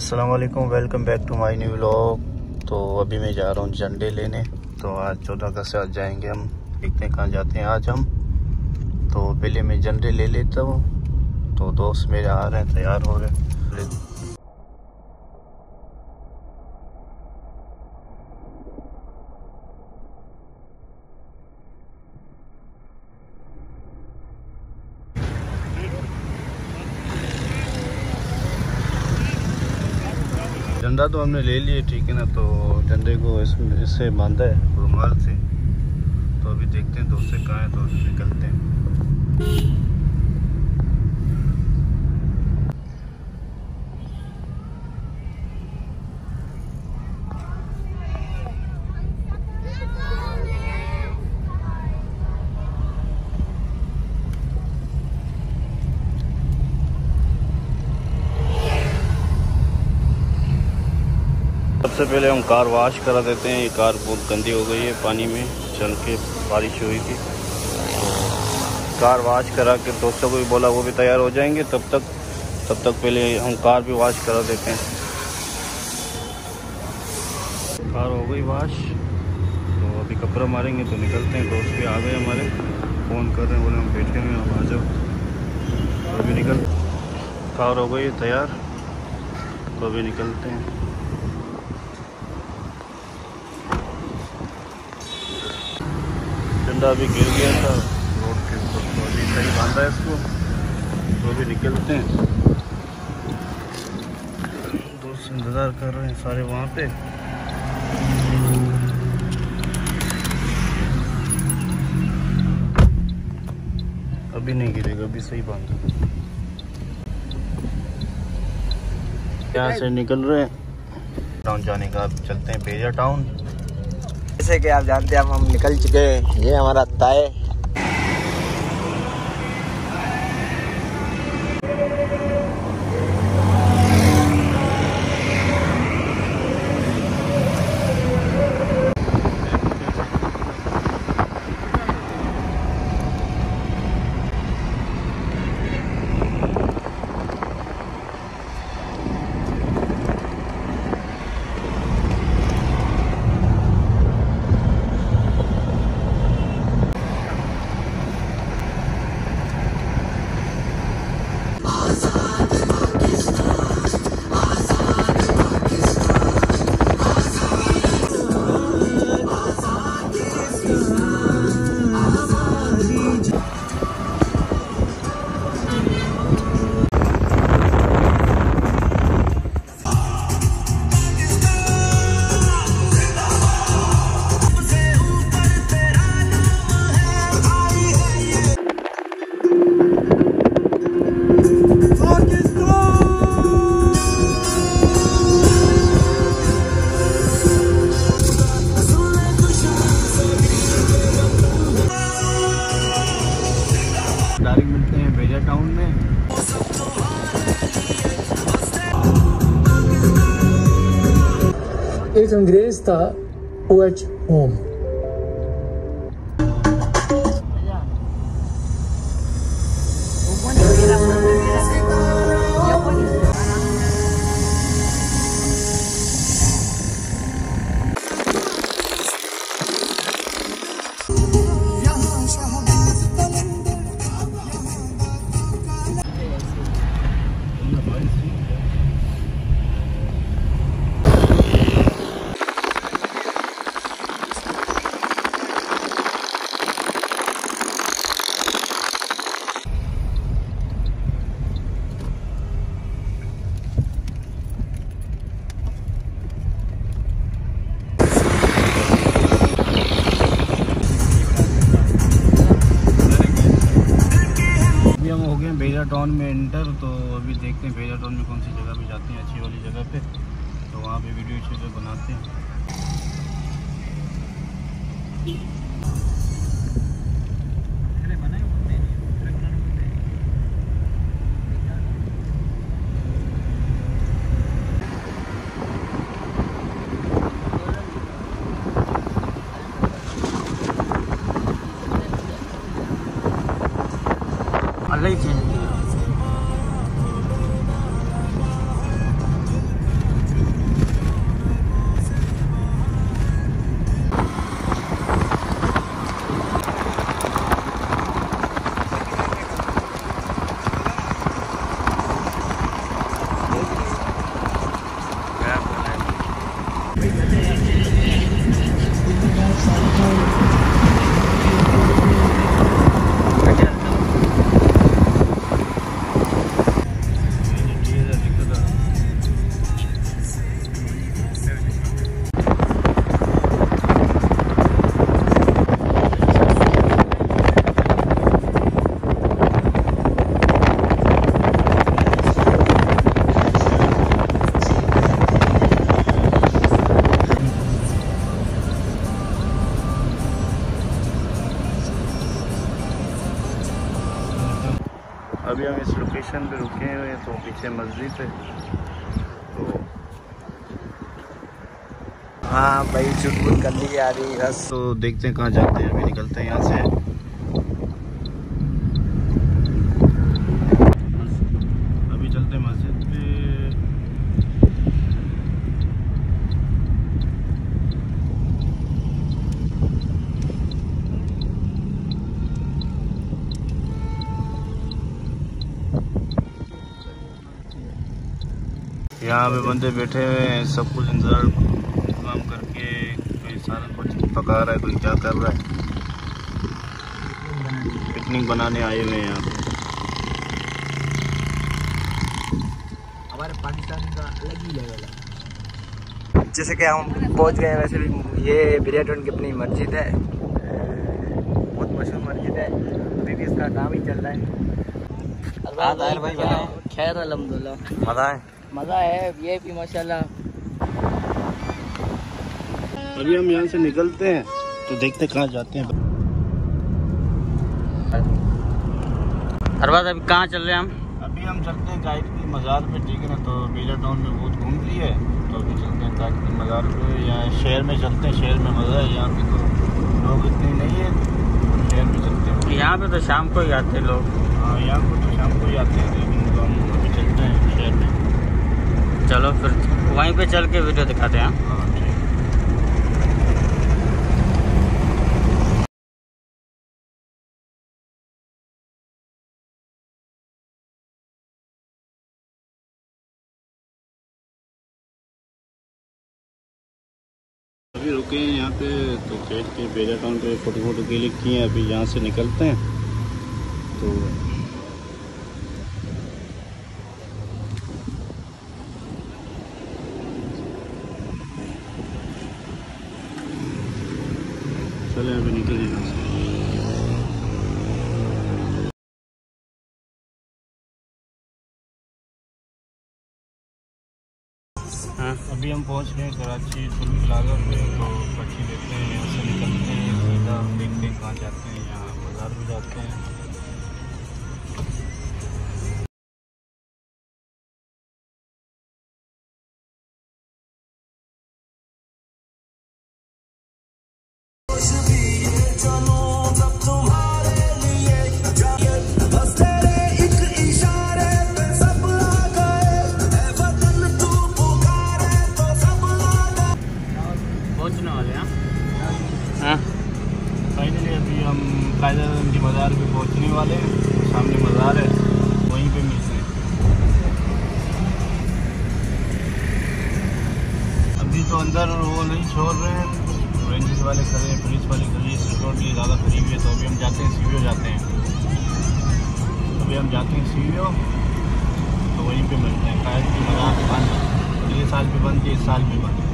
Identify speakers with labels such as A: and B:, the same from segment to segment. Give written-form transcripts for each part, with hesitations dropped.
A: अस्सलाम वालेकुम, welcome back to my new vlog. तो अभी मैं जा रहा हूँ झंडे लेने। तो आज 14 अगस्त से आज जाएंगे हम, देखते हैं कहाँ जाते हैं आज हम। तो पहले मैं झंडे ले लेता हूँ। तो दोस्त मेरे आ रहे हैं, तैयार हो रहे हैं। झंडा तो हमने ले लिए, ठीक है ना। तो झंडे को इससे बांधा है रुमाल से। तो अभी देखते हैं दोस्त से कहाँ है, तो निकलते हैं। सबसे पहले हम कार वॉश करा देते हैं। ये कार बहुत गंदी हो गई है, पानी में चल के बारिश हुई थी। तो कार वॉश करा के दोस्तों को भी बोला, वो भी तैयार हो जाएंगे। तब तक पहले हम कार भी वॉश करा देते हैं। कार हो गई वॉश, तो अभी कपड़ा मारेंगे तो निकलते हैं। दोस्त भी आ गए हमारे, फ़ोन कर रहे हैं, बोले हम बैठे हुए हैं, आप आ जाओ। तो अभी निकल, कार हो गई तैयार, तो अभी निकलते हैं। झंडा अभी गिर गया था रोड के ऊपर, तो अभी सही बांधा है इसको। तो अभी निकलते हैं। दोस्त इंतज़ार कर रहे हैं सारे वहाँ पे। अभी नहीं गिरेगा, अभी सही बांधा। यहाँ से निकल रहे हैं टाउन जाने का। अब चलते हैं बेजा टाउन।
B: जैसे कि आप जानते हैं हम निकल चुके हैं। ये हमारा ताए
A: मिलते हैं बेजा टाउन में।
C: एक अंग्रेज था O.H. होम।
A: हो गए बेजा टाउन में एंटर। तो अभी देखते हैं बेजा टाउन में कौन सी जगह पे जाते हैं, अच्छी वाली जगह पे। तो वहाँ पे वीडियो अच्छे से बनाते हैं।
B: अलग चीज।
A: जाते हैं मस्जिद पे। तो
B: हाँ भाई चुटपुट कर ली आ रही बस।
A: तो देखते हैं कहाँ जाते हैं, अभी निकलते हैं यहाँ से। अभी चलते हैं मस्जिद पे। यहाँ पे बंदे बैठे हुए हैं, सब कुछ इंतजार काम करके, कोई सारा कुछ पका रहा है, कोई क्या कर रहा है। पिकनिक बनाने आए हुए हैं यहाँ पे।
B: हमारे पाकिस्तान का अलग ही लेवल है। जैसे कि हम पहुंच गए, वैसे भी ये बिरियाटन की अपनी मस्जिद है, बहुत मशहूर मस्जिद है। अभी भी इसका काम ही चल रहा है। भाई
D: खैर अल्हम्दुलिल्लाह,
B: मजा है।
D: मज़ा है ये भी माशाल्लाह।
A: अभी हम यहाँ से निकलते हैं तो देखते कहाँ जाते हैं।
D: अरबाज अभी कहाँ चल रहे हैं हम?
A: अभी हम चलते हैं गाइड की मज़ार पे, ठीक है ना। तो बेला टाउन में बहुत घूम लिए, तो अभी चलते हैं गाइड की मज़ार पे। यहाँ शहर में चलते हैं, शहर में मज़ा है। यहाँ पे तो लोग इतने नहीं है, शहर में चलते हैं।
D: यहाँ पे तो शाम को ही आते हैं लोग।
A: हाँ यहाँ पे तो शाम को ही आते हैं, लेकिन तो हम अभी चलते हैं शहर में।
D: चलो फिर वहीं पे चल के वीडियो दिखाते हैं।
A: हाँ ठीक। अभी रुके हैं यहाँ पे, तो बैठ के बेला टाउन पे फोटो क्लिक किए हैं। अभी यहाँ से निकलते हैं तो चले अभी निकले यहाँ से। अभी हम पहुँच गए कराची सुल्तान प्लाजा पे। तो पर्ची देते हैं, यहाँ से निकलते हैं सीधा, देखते हैं कहाँ जाते हैं। यहाँ बाजार भी जाते हैं।
D: पहुँचने वाले हैं।
A: फाइनली अभी हम कायदा की बाज़ार पे पहुंचने वाले हैं। सामने बाज़ार है, वहीं पे मिलते हैं। अभी तो अंदर वो नहीं छोड़ रहे हैं, रेंजेस वाले खड़े हैं, पुलिस वाले खड़े हैं, सिक्योरिटी ज़्यादा खड़ी हुई है। तो अभी हम जाते हैं सीवीओ जाते हैं। अभी हम जाते हैं सीवीओ, तो वहीं पे मिलते हैं। कायदा की बाज़ार बंद, अगले साल भी बंद थी, इस साल भी बंद।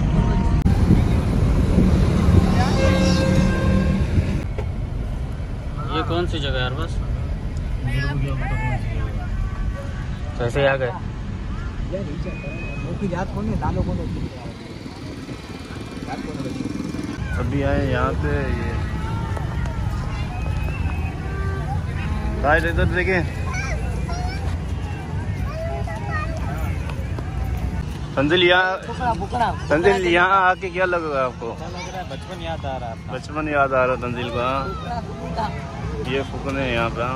D: ये कौन सी जगह है यार? बस
B: कैसे आ गए?
A: अभी आए यहाँ पे। ये गाइस इधर देखें, तंजिल यहाँ आके क्या लगा आपको?
D: बचपन याद आ रहा था।
A: बचपन याद आ रहा तंजिल का। ये फुकन है यहाँ पे।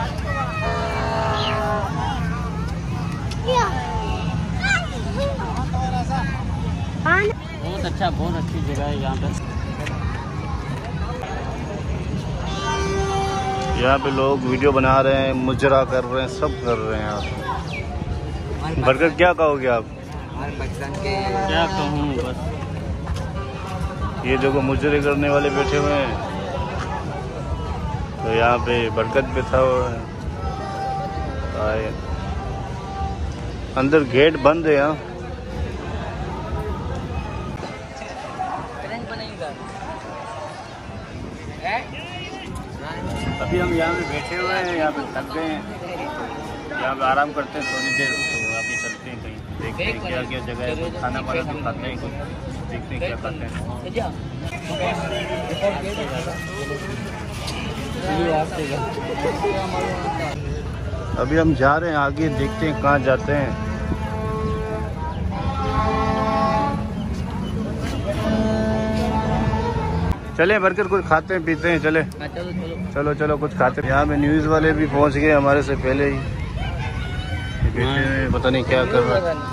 D: बहुत अच्छी जगह है यहाँ पे।
A: यहाँ पे लोग वीडियो बना रहे हैं, मुजरा कर रहे हैं, सब कर रहे हैं यहाँ पे। बरकर क्या कहोगे आप?
B: हमारे पाकिस्तान के
D: क्या कहूँ बस।
A: ये देखो मुजरे करने वाले बैठे हुए हैं। तो यहाँ पे बरकत पे था वो आए। अंदर गेट बंद है यहाँ। अभी हम यहाँ पे बैठे हुए हैं, यहाँ पे थक गए हैं, यहाँ पे आराम करते हैं थोड़ी देर। तो आगे चलते हैं कहीं, देखते हैं क्या क्या जगह है। कुछ खाना वाना तो खाते हैं, कुछ देखते हैं क्या खाते हैं। अभी हम जा रहे हैं आगे, देखते हैं कहाँ जाते हैं। चले बर्गर कुछ खाते हैं पीते हैं, चले चलो चलो कुछ खाते हैं। यहाँ पे न्यूज़ वाले भी पहुँच गए हमारे से पहले ही, बैठे हुए पता नहीं क्या कर रहा है।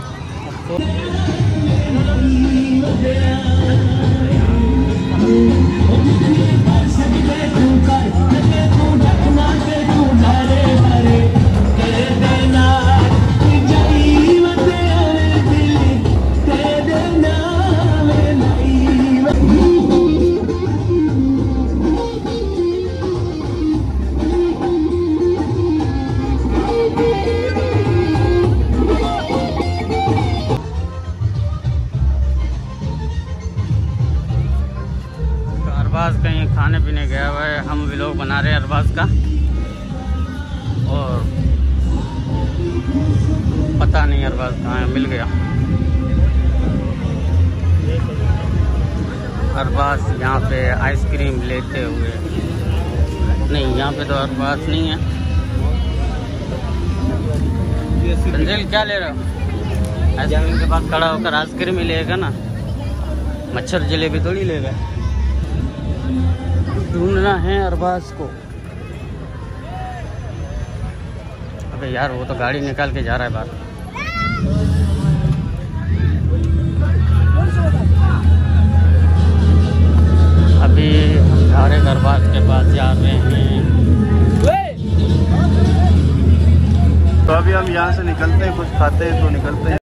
D: अरबाज कहीं खाने पीने गया हुआ है, हम व्लॉग बना रहे हैं अरबाज का। और पता नहीं अरबाज कहाँ है, मिल गया। अरबाज यहाँ पे आइसक्रीम लेते हुए, नहीं यहाँ पे तो अरबाज नहीं है। संजय क्या ले रहे हो? आइसक्रीम के पास खड़ा होकर आइसक्रीम ही लेगा ना, मच्छर जलेबी थोड़ी लेगा। ढूंढना है अरबाज को। अबे यार वो तो गाड़ी निकाल के जा रहा है बाहर। अभी हम जा रहे अरबाज के पास जा रहे हैं।
A: तो अभी हम यहाँ से निकलते हैं, कुछ खाते हैं तो निकलते हैं।